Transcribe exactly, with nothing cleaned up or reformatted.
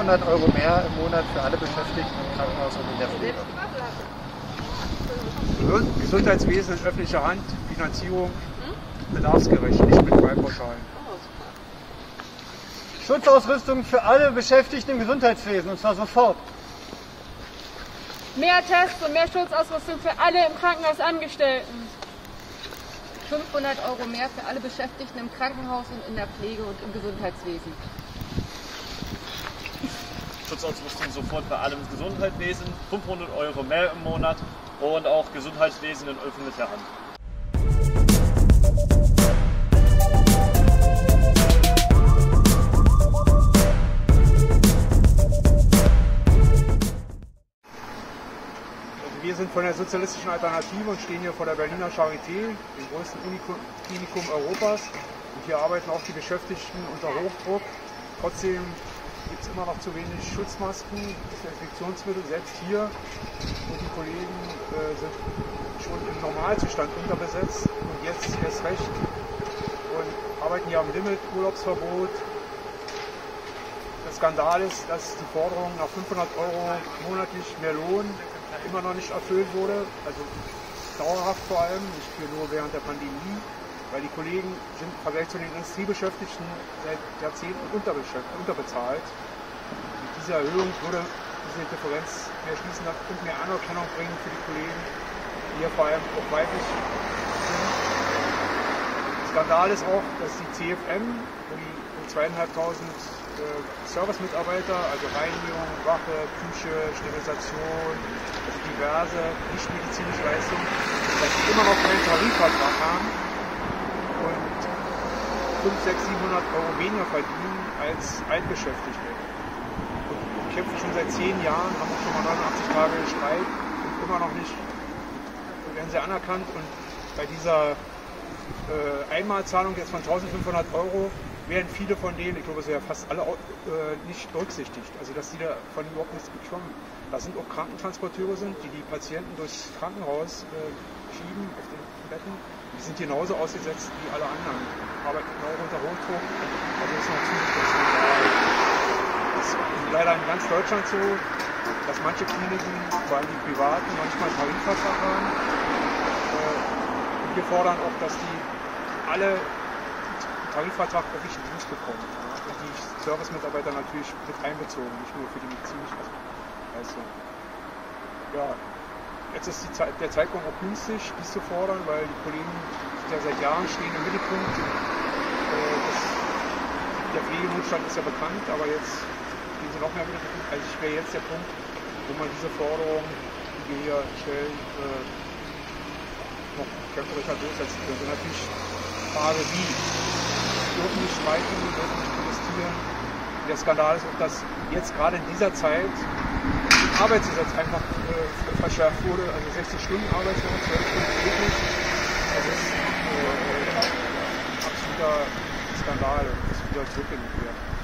fünfhundert Euro mehr im Monat für alle Beschäftigten im Krankenhaus und in der Pflege. Gesundheitswesen in öffentlicher Hand, Finanzierung bedarfsgerecht, nicht mit Wahlpauschalen. Schutzausrüstung für alle Beschäftigten im Gesundheitswesen, und zwar sofort. Mehr Tests und mehr Schutzausrüstung für alle im Krankenhaus Angestellten. fünfhundert Euro mehr für alle Beschäftigten im Krankenhaus und in der Pflege und im Gesundheitswesen. Schutzausrüstung sofort bei allem Gesundheitswesen, fünfhundert Euro mehr im Monat und auch Gesundheitswesen in öffentlicher Hand. Wir sind von der Sozialistischen Alternative und stehen hier vor der Berliner Charité, dem größten Uniklinikum Europas. Und hier arbeiten auch die Beschäftigten unter Hochdruck. Trotzdem gibt es immer noch zu wenig Schutzmasken, Desinfektionsmittel, selbst hier. Und die Kollegen äh, sind schon im Normalzustand unterbesetzt und jetzt erst recht. Und arbeiten hier am Limit, Urlaubsverbot. Der Skandal ist, dass die Forderung nach fünfhundert Euro monatlich mehr Lohn immer noch nicht erfüllt wurde, also dauerhaft vor allem, nicht nur während der Pandemie, weil die Kollegen sind im Vergleich zu den Industriebeschäftigten seit Jahrzehnten unterbezahlt. Mit dieser Erhöhung würde diese Differenz mehr schließen und mehr Anerkennung bringen für die Kollegen, die hier vor allem auch weiblich sind. Skandal ist auch, dass die C F M, wo die zweieinhalbtausend äh, Servicemitarbeiter, also Reinigung, Wache, Küche, Sterilisation, also diverse nicht-medizinische Leistungen, dass die immer noch keinen Tarifvertrag haben und fünfhundert, sechshundert, siebenhundert Euro weniger verdienen als Altbeschäftigte. Und die kämpfen schon seit zehn Jahren, haben auch schon mal neunundachtzig Tage Streik und immer noch nicht werden sie anerkannt. Und bei dieser äh, Einmalzahlung jetzt von eintausendfünfhundert Euro werden viele von denen, ich glaube, es sind ja fast alle, äh, nicht berücksichtigt. Also, dass die davon überhaupt nichts bekommen. Da sind auch Krankentransporteure sind, die die Patienten durchs Krankenhaus äh, schieben auf den Betten. Die sind genauso ausgesetzt wie alle anderen. Arbeiten genau unter Hochdruck. Also, das ist noch zusätzlich. Das ist leider in ganz Deutschland so, dass manche Kliniken, vor allem die privaten, manchmal einen Tarifvertrag haben. Äh, und wir fordern auch, dass die alle Tarifvertrag wirklich Dienst bekommen. Ja. Und die Servicemitarbeiter natürlich mit einbezogen, nicht nur für die medizinische Leistung. Ja, jetzt ist die Zeit, der Zeitpunkt auch günstig, dies zu fordern, weil die Kollegen ja seit Jahren stehen im Mittelpunkt. Äh, das, der Pflegenotstand ist ja bekannt, aber jetzt stehen sie noch mehr im Mittelpunkt. Also ich wäre jetzt der Punkt, wo man diese Forderung, die wir hier stellen, äh, noch kämpferischer durchsetzen könnte. Natürlich die Frage, wie. Wir dürfen nicht streiken, wir dürfen nicht protestieren. Der Skandal ist auch, dass jetzt gerade in dieser Zeit das Arbeitsgesetz einfach äh, verschärft wurde, also sechzig Stunden Arbeitswoche, zwölf Stunden täglich. Das ist äh, absoluter Skandal und das wieder zurückgenommen wird.